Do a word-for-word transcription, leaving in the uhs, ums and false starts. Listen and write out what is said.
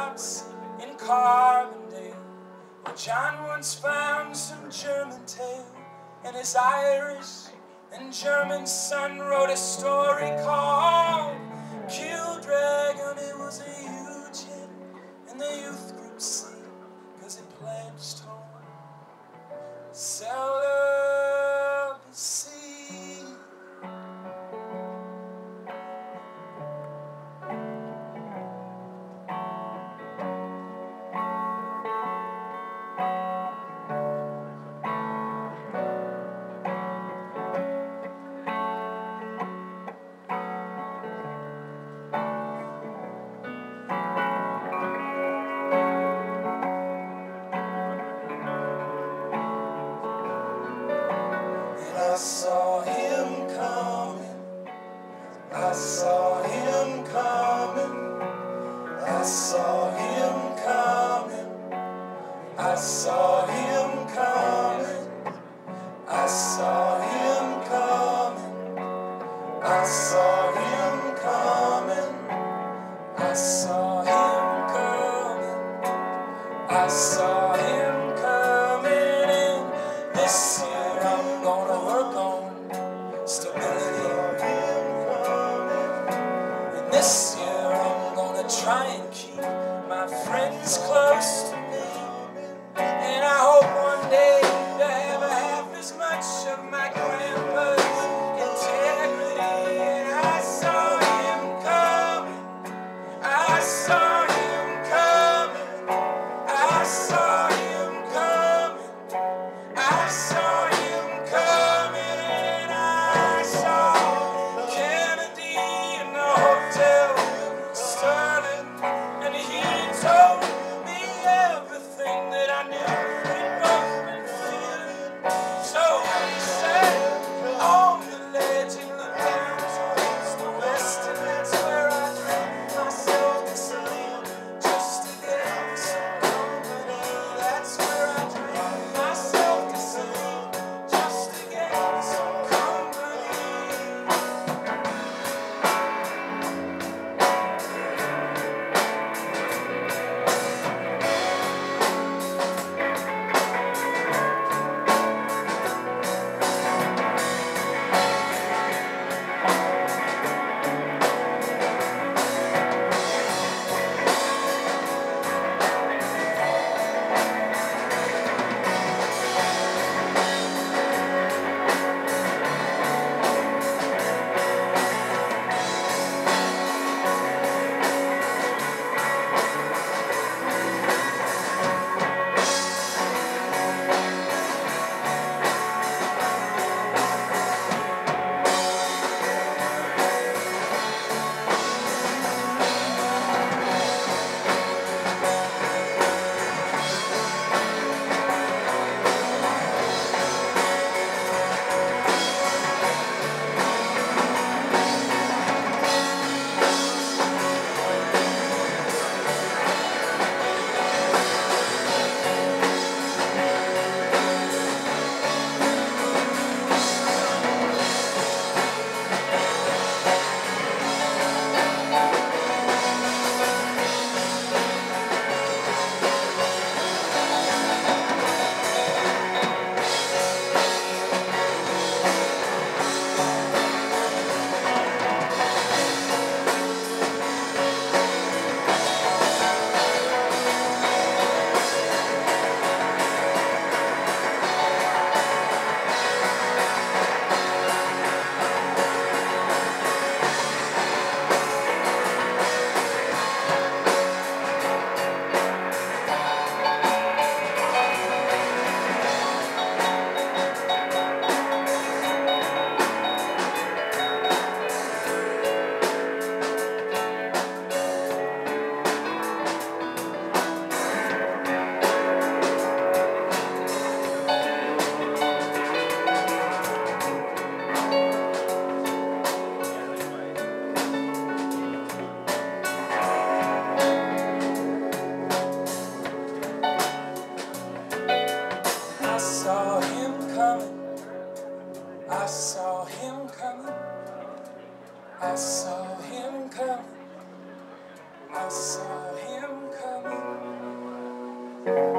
docks in Carbondale, where John once found some German tale, and his Irish and German son wrote a story called Kill Dragon. It was a huge hit in the youth group scene, cause it pledged home sell of the sea. I saw him coming, I saw him coming, I saw him coming, I saw him coming, I saw him coming, I saw him coming, I saw him coming, I saw him coming, and this year I'm gonna work on stability. And this year I'm gonna try and keep my friends close to me. And I hope one day to have half as much of my grandpa's integrity. And I saw him coming, I saw him coming, I saw him coming, I saw him coming, and I saw Kennedy in the hotel Sterling, and he told me, yeah, you.